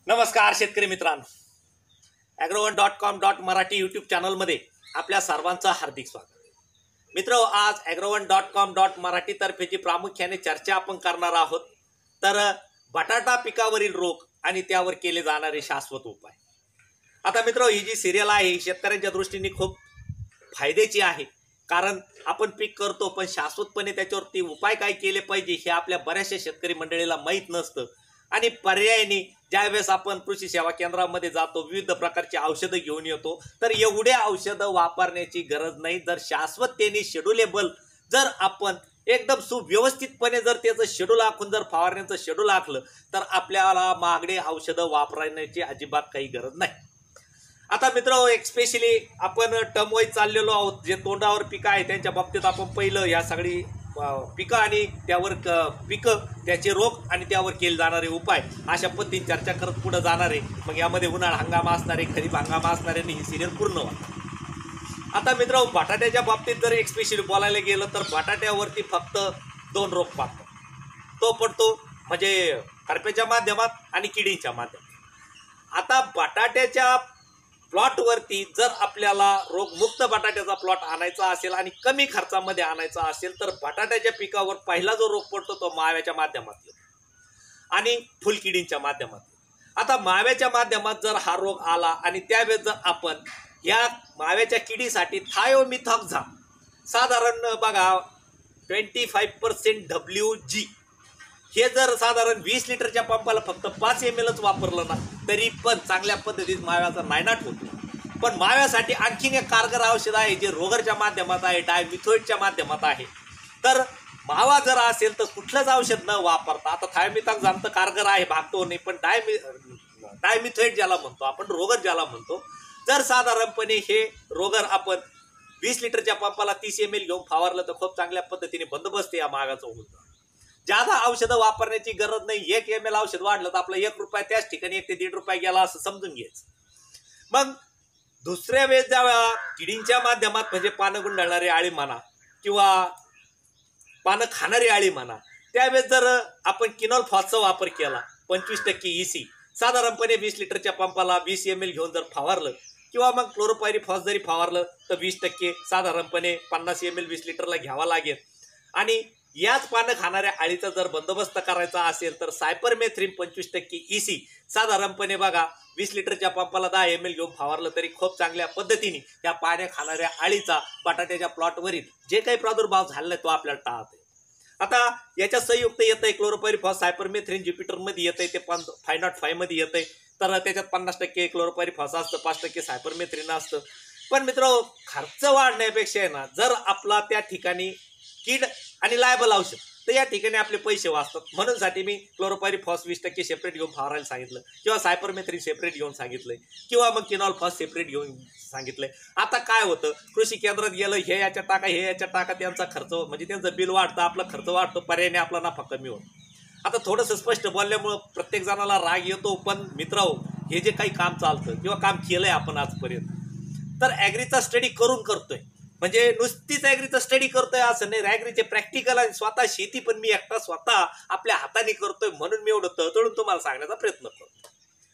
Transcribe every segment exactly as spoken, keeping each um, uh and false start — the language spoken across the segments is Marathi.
नमस्कार शेतकरी मित्रांनो, Agrowon dot com dot Marathi YouTube चॅनलमध्ये आपल्या सर्वांचं हार्दिक स्वागत। मित्र, आज Agrowon dot com dot Marathi तर्फे जी प्रामुख्याने चर्चा आपण करणार आहोत तर बटाटा पिकावरील रोग आणि त्यावर केले जाणारे शाश्वत उपाय। आता मित्र, ही जी सिरियल आहे ही शेतकऱ्यांच्या दृष्टीने खूप फायद्याची आहे, कारण आपण पीक करतो पण शाश्वतपणे त्याच्यावरती उपाय काय केले पाहिजे हे आपल्या बऱ्याचशा शेतकरी मंडळीला माहीत नसतं। आणि पर्यायाने ज्यावेळेस आपण कृषी सेवा केंद्रामध्ये जातो, विविध प्रकारची औषधं घेऊन येतो, तर एवढे औषधं वापरण्याची गरज नाही। जर शाश्वततेने शेड्यूलेबल जर आपण एकदम सुव्यवस्थितपणे जर त्याचं शेड्यूल आखून जर फवारण्याचं शेड्यूल आखलं तर आपल्याला महागडे औषधं वापरण्याची अजिबात काही गरज नाही। आता मित्र, एक स्पेशली आपण टर्म वाईज चाललेलो आहोत। जे तोंडावर पिकं आहे त्यांच्या बाबतीत आपण पहिलं या सगळी पिकं आणि त्यावर पिकं, त्याचे रोग आणि त्यावर केले जाणारे उपाय अशा पद्धतीने चर्चा करत पुढे जाणार आहे। मग यामध्ये उन्हाळा हंगाम असणार आहे, खरीप हंगाम असणार आहे आणि ही सिरियल पूर्ण होणार। आता मित्र, बटाट्याच्या बाबतीत जर एक स्पेशली बोलायला गेलं तर बटाट्यावरती फक्त दोन रोग पाहतो। तो पडतो म्हणजे करप्याच्या माध्यमात आणि किडींच्या माध्यमात। आता बटाट्याच्या प्लॉटवरती जर आपल्याला रोगमुक्त बटाट्याचा प्लॉट आणायचा असेल आणि कमी खर्चामध्ये आणायचा असेल तर बटाट्याच्या पिकावर पहिला जो रोग पडतो तो माव्याच्या माध्यमात येतो आणि फुलकिडींच्या माध्यमात। आता माव्याच्या माध्यमात जर हा रोग आला आणि त्यावेळेस जर आपण या माव्याच्या किडीसाठी थायोमिथॉक्झाम साधारण बघा twenty five percent W G हे जर साधारण वीस लिटरच्या पंपाला फक्त पाच एम एलच वापरलं ना तरी पण चांगल्या पद्धतीत माव्याचा नायनाट होतो। पण माव्यासाठी आणखीन एक कारगर औषध आहे जे रोगरच्या माध्यमात आहे, डायमिथोइडच्या माध्यमात आहे। तर मावा जर असेल तर कुठलंच औषध न वापरता, आता थायोमिथॉक्झाम तर कारगर आहे, भागतो नाही, पण डायमि डायमिथोइड ज्याला म्हणतो आपण, रोगर ज्याला म्हणतो, जर साधारणपणे हे रोगर आपण वीस लिटरच्या पंपाला तीस एम एल घेऊन फवारलं तर खूप चांगल्या पद्धतीने बंदोबस्त या माव्याचा होतो। ज्यादा औषधं वापरण्याची गरज नाही। एक एम एल औषध वाढलं तर आपला एक रुपया त्याच ठिकाणी एक ते दीड रुपये गेला असं समजून घ्यायचं। मग दुसऱ्या वेळेस जेव्हा किडींच्या माध्यमात म्हणजे पानं गुंडाळणारी आळी म्हणा किंवा पानं खाणारी आळी म्हणा, त्यावेळेस जर आपण किनॉल फॉसचा वापर केला पंचवीस टक्के ईसी साधारणपणे वीस लिटरच्या पंपाला वीस एम एल घेऊन जर फवारलं किंवा मग क्लोरोपायरीफॉस जरी फवारलं तर वीस टक्के साधारणपणे पन्नास एम एल वीस लिटरला घ्यावा लागेल। आणि याच पानं खाणाऱ्या आळीचा जर बंदोबस्त करायचा असेल तर सायपरमेथ्रिन पंचवीस टक्के ईसी साधारणपणे बघा वीस लिटरच्या पंपाला दहा एम एल घेऊन फवारलं तरी खूप चांगल्या पद्धतीने या पाण्या खाणाऱ्या आळीचा बटाट्याच्या प्लॉटवरील जे काही प्रादुर्भाव झाला तो आपल्याला टाळता येईल। आता याच्या संयुक्त येत आहे क्लोरोपायरीफॉस, सायपरमेथ्रिन ज्युपिटरमध्ये येत आहे, ते पण फाय नॉट फाय मध्ये येत आहे, तर त्याच्यात पन्नास टक्के क्लोरोपायरीफॉस असतं, पाच टक्के सायपरमेथ्रिन असतं। पण मित्र, खर्च वाढण्यापेक्षा आहे ना, जर आपला त्या ठिकाणी कीड आणि लायबल औषध तर या ठिकाणी आपले पैसे वाचतात। म्हणून साठी मी क्लोरोपायरीफॉस वीस टक्के सेपरेट घेऊन फवारायला सांगितलं किंवा सायपरमेथ्रिन सेपरेट घेऊन सांगितलंय किंवा मग किनॉल फॉस सेपरेट घेऊन सांगितलंय। आता काय होतं, कृषी केंद्रात गेलं, हे याच्या टाका हे याच्या टाका, त्यांचा खर्च म्हणजे त्यांचं बिल वाढतं, आपला खर्च वाढतो, पर्यायाने आपला नफा कमी होतो। आता थोडंसं स्पष्ट बोलल्यामुळं प्रत्येक जणाला राग येतो, पण मित्रांनो, हे जे काही काम चालतं किंवा काम केलंय आपण आजपर्यंत तर ॲग्रीचा स्टडी करून करतोय, म्हणजे नुसतीच ॲग्रीचा स्टडी करतोय असं नाही, ॲग्रीचे प्रॅक्टिकल आणि स्वतः शेती पण मी एकटा स्वतः आपल्या हाताने करतोय, म्हणून मी एवढं तळतळून तुम्हाला सांगण्याचा प्रयत्न करतो।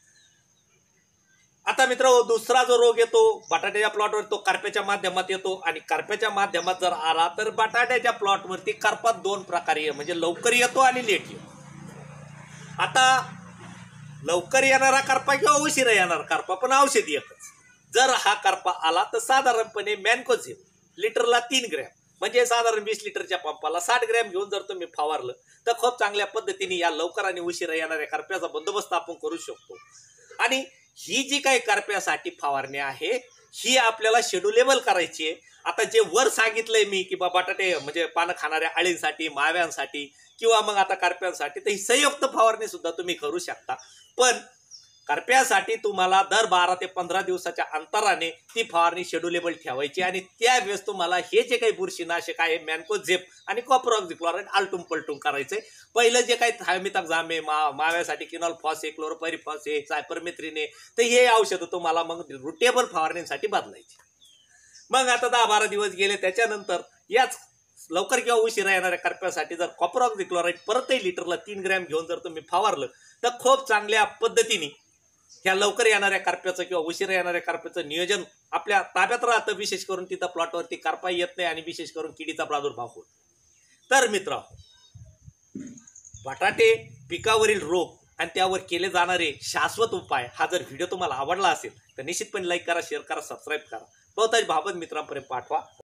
आता मित्र, दुसरा जो रोग येतो बटाट्याच्या प्लॉटवर तो करप्याच्या माध्यमात येतो आणि करप्याच्या माध्यमात जर आला तर बटाट्याच्या प्लॉटवरती करपात दोन प्रकारे म्हणजे लवकर येतो आणि लेट येतो। आता लवकर येणारा करपा किंवा उशिरा येणारा करपा पण औषध एकच। जर हा करपा आला तर साधारणपणे मॅनकोझेब लिटरला तीन ग्रॅम म्हणजे साधारण वीस लिटरच्या पंपाला साठ ग्रॅम घेऊन जर तुम्ही फवारलं तर खूप चांगल्या पद्धतीने या लवकर आणि उशिरा येणाऱ्या करप्याचा बंदोबस्त आपण करू शकतो। आणि ही जी काही करप्यासाठी फवारणी आहे ही आपल्याला शेड्यूलेबल करायची आहे। आता जे वर सांगितलंय मी की बा बटाटे म्हणजे पानं खाणाऱ्या आळींसाठी, माव्यांसाठी किंवा मग आता करप्यांसाठी, तर ही संयुक्त फवारणी सुद्धा तुम्ही करू शकता। पण करप्यासाठी तुम्हाला दर बारा ते पंधरा दिवसाच्या अंतराने ती फवारणी शेड्यूलेबल ठेवायची आणि त्यावेळेस तुम्हाला हे जे काही बुरशीनाशक आहे मॅनकोझेब आणि कॉपरऑक्झिक्लोराइड आलटून पलटून करायचंय। पहिलं जे काही थायोमिथॉक्झाम आहे, मा माव्यासाठी किनॉल फॉस आहे, क्लोरोपायरीफॉस आहे, सायपरमेथ्रिन आहे, तर हे औषधं तुम्हाला मग रुटेबल फवारणीसाठी बदलायची। मग आता दहा बारा दिवस गेले त्याच्यानंतर याच लवकर किंवा उशिरा येणाऱ्या करप्यासाठी जर कॉपरऑक्झिक्लोराइड परतही लिटरला तीन ग्रॅम घेऊन जर तुम्ही फवारलं तर खूप चांगल्या पद्धतीने ह्या लवकर येणाऱ्या करप्याचं किंवा उशिरा येणाऱ्या करप्याचं नियोजन आपल्या ताब्यात राहतं. विशेष करून तिथं प्लॉटवरती करपा येत नाही आणि विशेष करून किडीचा प्रादुर्भाव होत. तर मित्र, बटाटे पिकावरील रोग आणि त्यावर केले जाणारे शाश्वत उपाय हा जर व्हिडिओ तुम्हाला आवडला असेल तर निश्चितपणे लाईक करा, शेअर करा, सबस्क्राईब करा, बहुतांश भावंत मित्रांपर्यंत पाठवा.